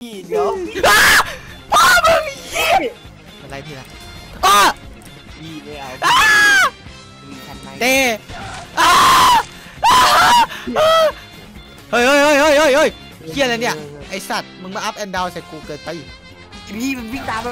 พี่เดี๋ยวพ่อมึงยี่อะไรพี่ละอ้าพี่ไม่เอามีคันไหนเต้เฮ้ยเฮียอะไรเนี่ยไอสัตว์มึงมาอัพแอนด์ดาวใส่กูเกินไปพี่มันวิ่งตามมา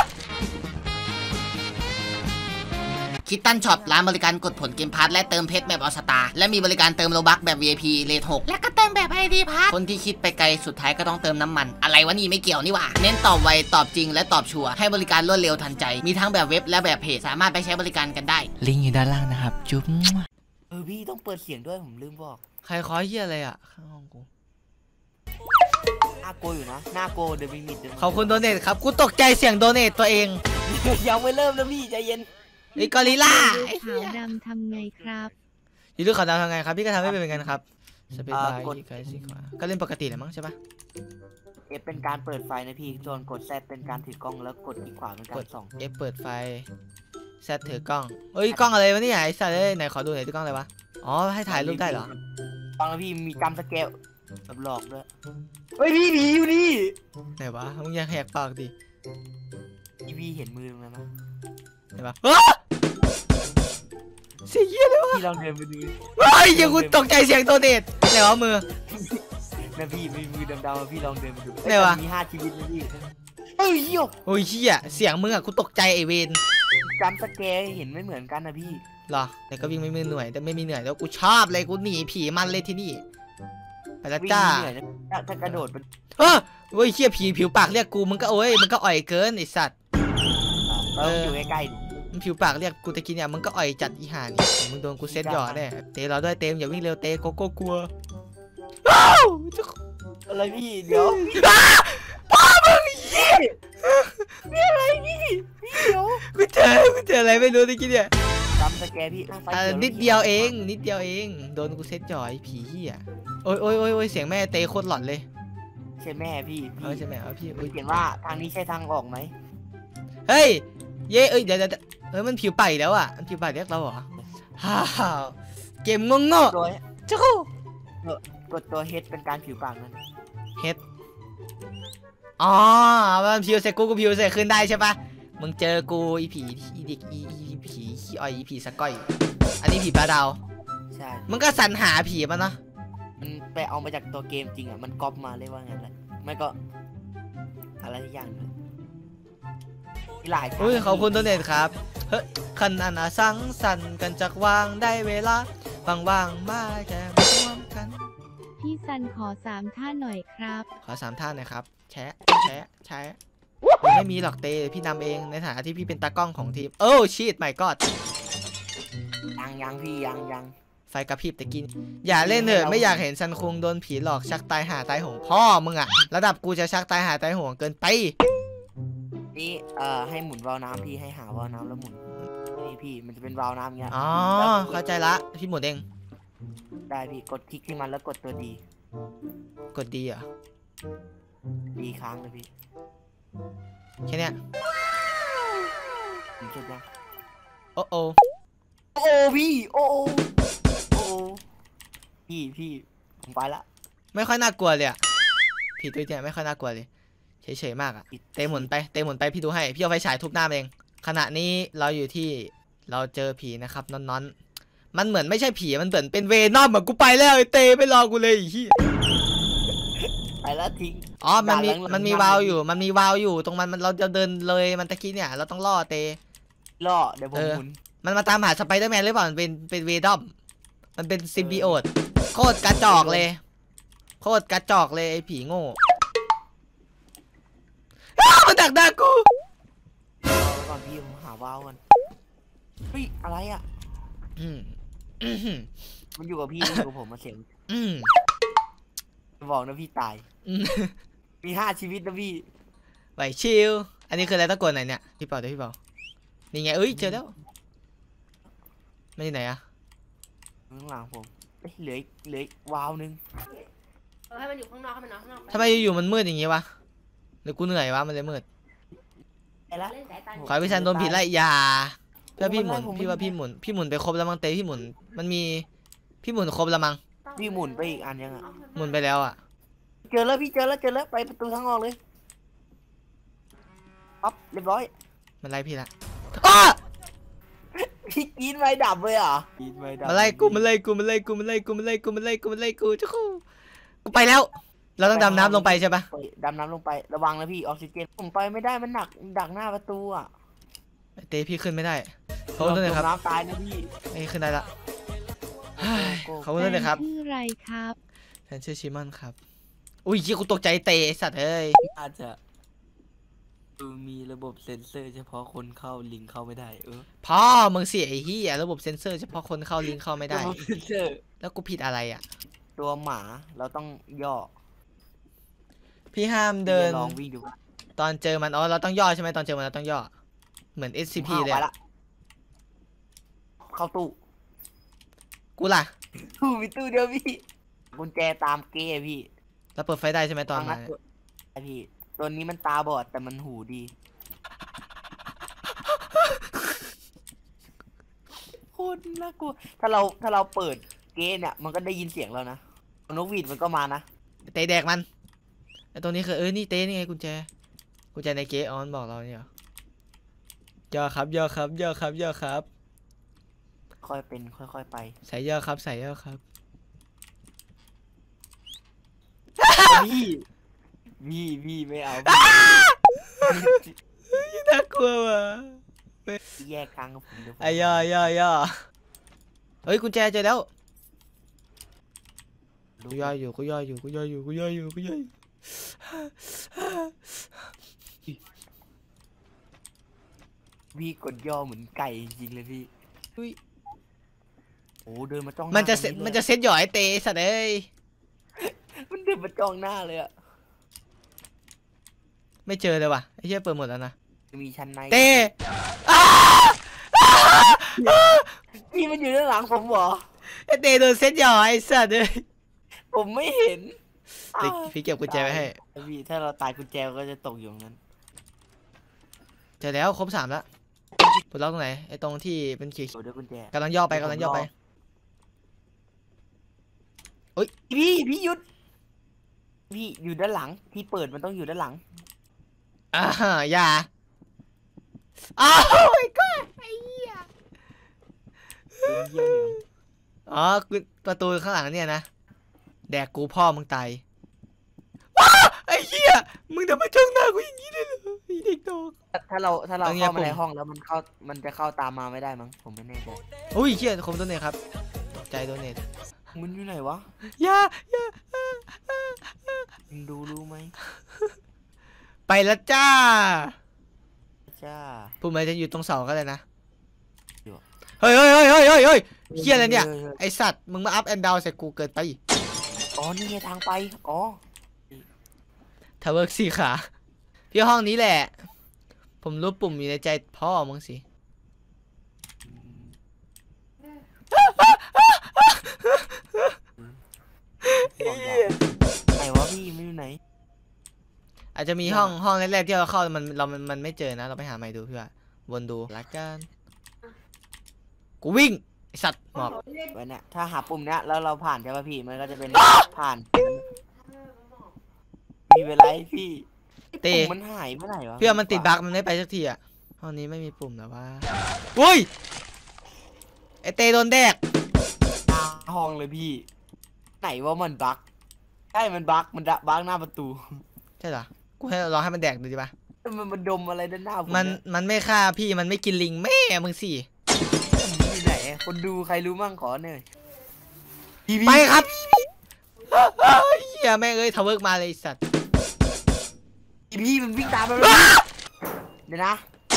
คิตตันช็อปร้านบริการกดผลเกมพาร์ทและเติมเพชรแบบออสตาและมีบริการเติมโลบัคแบบ VIP เลท6และก็เติมแบบ ID พาร์ทคนที่คิดไปไกลสุดท้ายก็ต้องเติมน้ำมันอะไรวะนี่ไม่เกี่ยวนี่หว่าเน้นตอบไวตอบจริงและตอบชัวร์ให้บริการรวดเร็วทันใจมีทั้งแบบเว็บและแบบเพจสามารถไปใช้บริการกันได้ลิงก์อยู่ด้านล่างนะครับจุ๊บพี่ต้องเปิดเสียงด้วยผมลืมบอกใครขอเฮียอะไรอ่ะข้างห้องกูน่าโกอยู่นะน่าโกเดบิมิดขอบคุณโดเนทครับกูตกใจเสียงโดเนทตัวเองยังไม่เริ่มนะพี่ใจเย็นไอ้กอริลล่าขาวดำทำไงครับยูรูขาวดำทำไงครับพี่ก็ทำให้เป็นเหมือนกันครับสเปซบาร์กดสีขวาก็เล่นปกติแหละมั้งใช่ปะเอฟเป็นการเปิดไฟนะพี่ส่วนกดแซดเป็นการถือกล้องแล้วกดที่ขวาเป็นการส่องเอฟเปิดไฟแซดถือกล้องเอ้ยกล้องอะไรวะนี่ไอ้สัตว์เลยไหนขอดูหน่อยที่กล้องอะไรวะอ๋อให้ถ่ายรูปได้เหรอฟังแล้วพี่มีจำสเกลแบบหลอกด้วยเฮ้ยพี่หนีอยู่นี่ไหนวะมึงยังแหกปากดิพี่เห็นมือตรงนั้นไหมไหนวะเสียเยี่ยเลยวะพี่ลองเดินไปดูเฮ้ยยังกูตกใจเสียงโดเนทไหนวะมือนะพี่มีมือดำๆพี่ลองเดินไปดูไหนวะมี5 ชีวิตนะพี่เฮ้ยโอ้ยเฮียเสียงมึงอะกูตกใจไอเวนจำสเกลเห็นไม่เหมือนกันนะพี่หรอแต่ก็วิ่งไม่มีเหนื่อยแต่ไม่มีเหนื่อยแล้วกูชอบเลยกูหนีผีมันเลยที่นี่ไปแล้วจ้าถ้ากระโดดมันโอ้ยเฮียผีผิวปากเรียกกูมึงก็โอ้ยมึงก็อ่อยเกินไอสัตว์อยู่ใกล้ๆมันผิวปากเรียกกูตะกี้เนี่ยมึงก็อ่อยจัดอีห่านี่มึงโดนกูเซตหยอดแน่เตะเราด้วยเต็มอย่าวิ่งเร็วเตะโกโก้กลัวอะไรพี่เดี๋ยวพ่อมึงยี่นี่อะไรพี่เดี๋ยวกูเจออะไรไม่รู้ตะกี้เนี่ยจำสแกพี่นิดเดียวเองโดนกูเซตหยอดผีเหี้ยโอ้ยเสียงแม่เตะโคตรหลอนเลยใช่แม่พี่ใช่แม่พี่เขียนว่าทางนี้ใช่ทางออกไหมเฮ้ยเย้เดี๋ยวมันผิวไปแล้วอ่ะมันผิวไปเรียกเราเหรอฮ่าเกมงงๆเจ้ากดตัวเฮดเป็นการผิวปากนั่นเฮดอ๋อมันผิวเสร็จกูผิวเสร็จขึ้นได้ใช่ปะมึงเจอกูอีผีอีเด็กอีผีขี้อ้อยอีผีสก้อยอันนี้ผีปลาดาวใช่มันก็สรรหาผีมันเนาะมันไปเอามาจากตัวเกมจริงอ่ะมันก๊อปมาเลยว่างั้นแหละไม่ก็อะไรอย่างนึงหลายขอบคุณต้นเด็ดครับเฮ้ยขันอันสังสรรค์กันจากวางได้เวลาว่างมาแค่ร่วมกันพี่ซันขอ3 ท่าหน่อยครับขอ3 ท่าหน่อยครับแชะไม่มีหรอกเตพี่นำเองในฐานะที่พี่เป็นตากล้องของทีมโอ้ชีตไม่กอดยังพี่ยังไฟกระพริบแต่กินอย่าเล่นเถอะไม่อยากเห็นซันคุงโดนผีหลอกชักตายหาตายโหงพ่อมึงอะระดับกูจะชักตายหาตายโหงเกินไปนี่ให้หมุนวาล์วน้ำพี่ให้หาวาล์วน้ำแล้วหมุนนี่พี่มันจะเป็นวาล์วน้ำเงี้ยอ๋อเข้าใจละพี่หมุนเองได้พี่กดคลิกที่มันแล้วกดตัวดีกดดีเหรอดีค้างเลยพี่แค่เนี้ยผมเช็ดยังโอ้พี่โอ้พี่ผมไปละไม่ค่อยน่ากลัวเลยอะผีตัวเนี่ยไม่ค่อยน่ากลัวเลยเฉยๆมากอะเตะหมุนไปพี่ดูให้พี่เอาไฟฉายทุบหน้าเองขณะนี้เราอยู่ที่เราเจอผีนะครับนอนมันเหมือนไม่ใช่ผีมันเหมือนเป็นเวนอมเหมือนกูไปแล้วไอเตะไม่รอกูเลยอีไปแล้วทิ้งอ๋อมันมีวาล์วอยู่ตรงมันเราจะเดินเลยมันตะกี้เนี่ยเราต้องล่อเตะล่อเดี๋ยวผมหมุนมันมาตามหาสไปเดอร์แมนหรือเปล่ามันเป็นเวนอมมันเป็นซิมบิโอตโคตรกระจอกเลยไอผีโง่มันดักดากูก่อนพี่ผมหาวาล์วกันเฮ้ยอะไรอ่ะมันอยู่กับพี่อยู่กับผมมาเสียงบอกนะพี่ตายมี5 ชีวิตนะพี่ไหวชิลอันนี้คืออะไรตะโกนไหนเนี่ยพี่เปาเดี๋ยวพี่เปานี่ไงเจอแล้วไม่ที่ไหนอะข้างหลังผมเหลือวาล์วนึงให้มันอยู่ข้างนอกให้มันนอนข้างนอกทำไมอยู่มันมืดอย่างงี้วะหรือกูเหนื่อยวะมันเลยมืดขอพี่ซันโดนผิดไล่ยาเพื่อพี่หมุนพี่ว่าพี่หมุนไปครบแล้วมั้งเตะพี่หมุนมันมีพี่หมุนครบแล้วมั้งพี่หมุนไปอีกอันยังอ่ะหมุนไปแล้วอ่ะเจอแล้วพี่เจอแล้วไปประตูทางออกเลยปั๊บเรียบร้อยมันไล่พี่ละอ้าพี่กินไม้ดับเลยเหรอกินไม้ดับมันไล่กูจะกูไปแล้วเราต้องดำน้ำลงไปใช่ปะดำน้ำลงไประวังนะพี่ออกซิเจนผมไปไม่ได้มันดักหน้าประตูอ่ะเตะพี่ขึ้นไม่ได้เขาต้นเลยครับน้ำตายนะพี่ไอ้ขึ้นได้ละเขาต้นเลยครับชื่ออะไรครับแฟนชื่อชิมอนครับอุ้ยยี่กูตกใจเตะสัตว์เอ้ยอาจจะมีระบบเซ็นเซอร์เฉพาะคนเข้าลิงก์เข้าไม่ได้พ่อมึงเสียไอ้เหี้ยระบบเซ็นเซอร์เฉพาะคนเข้าลิงก์เข้าไม่ได้ระบบเซ็นเซอร์แล้วกูผิดอะไรอ่ะตัวหมาเราต้องย่อพี่ห้ามเดินลองวิ่งดูตอนเจอมันอ๋อเราต้องย่อใช่ไหมตอนเจอมันเราต้องย่อเหมือน SCP เลยไปอะละเข้าตู้กูล่ะตู้มีตู้เดียวพี่กุญแจตามเก้พี่เราเปิดไฟได้ใช่ไหมตอนมาไอพี่ตัวนี้มันตาบอดแต่มันหูดีโคตรน่ากลัวถ้าเราเปิดเก้เนี่ยมันก็ได้ยินเสียงแล้วนะนกหวีดมันก็มานะเตะแดกมันไอตัวนี้คือนี่เตะนี่ไงกุญแจในเกออนบอกเราเนี่ยย่อครับค่อยเป็นค่อยไปใส่ย่อครับพี่ไม่เอาน่ากลัวว่ะพี่แยกทางกับผมเดี๋ยวผมไอย่อเฮ้ยกุญแจเจอแล้วกูย่ออยู่พี่กดย่อเหมือนไก่จริงๆเลยพี่โอ้เดินมาจ้องมันจะหามันจะเซ็ตหย่อไอเตะสัตว์เอ้ยมันเดินมาจ้องหน้าเลยอะไม่เจอเลยว่ะไอ้เหี้ยเปิดหมดแล้วนะมีชั้นในเตะพี่มันอยู่ด้านหลังผมเหรอไอเตะโดนเซ็ตหย่อไอสัตว์เอ้ยผมไม่เห็นพี่เก็บกุญแจไว้ให้พี่ถ้าเราตายกุญแจก็จะตกอยู่ตรงนั้นเจอแล้วครบ3แล้วปลดล็อกตรงไหนไอตรงที่เป็นขีดโดด้วยกุญแจกำลังย่อไปพี่หยุดพี่อยู่ด้านหลังที่เปิดมันต้องอยู่ด้านหลังอย่าอ้าวไอ้ก้อนไอ้เหี้ยเป็นเยี่ยวเหนียวอ๋อประตูข้างหลังเนี่ยนะแดกกูพ่อมึงตายว้าไอ้เหี้ยมึงจะมาจ้องหน้ากูอย่างนี้เลยเหรอไอ้เด็กดอกถ้าเราต้องเงียบเข้ามาในปุ่มห้องแล้วมันจะเข้าตามมาไม่ได้มั้งผมไม่แน่ใจอุ้ยเหี้ยคมตัวเนทครับตกใจตัวเนทมันอยู่ไหนวะอย่ามึงรู้ไหมไปแล้วจ้าจ้าพูดมาจะอยู่ตรงเสาก็เลยนะอยู่เฮ้ยเหี้ยอะไรเนี่ยไอสัตว์มึงมาอัพแอนด์ดาวใส่กูเกินไปอ๋อนี่ไงทางไปอ๋อทาวเวอร์4 ขาพี่ห้องนี้แหละ ผมรู้ปุ่มอยู่ในใจพ่อมึงสิไหนวะพี่ไม่อยู่ไหนอาจจะมีห้องแรกๆที่เราเข้ามันไม่เจอนะเราไปหาใหม่ดูพี่ว่าวนดูละกันกูวิ่งไอสัตว์หมอบไว้เนี่ยถ้าหาปุ่มเนี้ยแล้วเราผ่านใช่ป่ะพี่มันก็จะเป็นผ่านมีเวลาพี่เตะปุ่มมันหายเมื่อไหร่วะพี่ว่ามันติดบั๊กมันไม่ไปสักทีอะห้องนี้ไม่มีปุ่มแล้วว่าอุ้ยไอเตโดนแดกหน้าห้องเลยพี่ ไหนว่ามันบั๊กใช่มันบั๊กบั๊กหน้าประตูใช่เหรอกูให้ลองให้มันแดกดูดิปะมันดมอะไรด้านหน้าผมมันไม่ฆ่าพี่มันไม่กินลิงแม่มึงสิที่ไหนคนดูใครรู้มั่งขอหน่อยพี่ไปครับเฮียแม่งเอ้ยทาวเวิร์กมาเลยไอ้สัตว์พี่มันวิ่งตามมาเลยเดี๋ยวนะ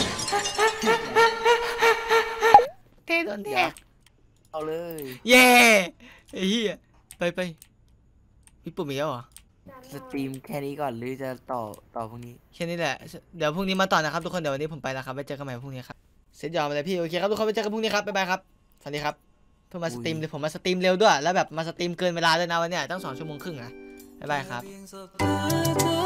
เตโดนแดกเอาเลยเย่ไอ้เฮียไปมีปุ่มอีกแล้วเหรอสตรีมแค่นี้ก่อนหรือจะต่อพรุ่งนี้แค่นี้แหละเดี๋ยวพรุ่งนี้มาต่อนะครับทุกคนเดี๋ยววันนี้ผมไปแล้วครับไว้เจอกันใหม่พรุ่งนี้ครับเสร็จยอมไปเลยพี่โอเคครับทุกคนไว้เจอกันพรุ่งนี้ครับบ๊ายบายครับสวัสดีครับเพิ่งมาสตรีมเลยผมมาสตรีมเร็วด้วยแล้วแบบมาสตรีมเกินเวลาด้วยนะวันเนี้ยตั้ง2 ชั่วโมงครึ่งนะบ๊ายบายครับ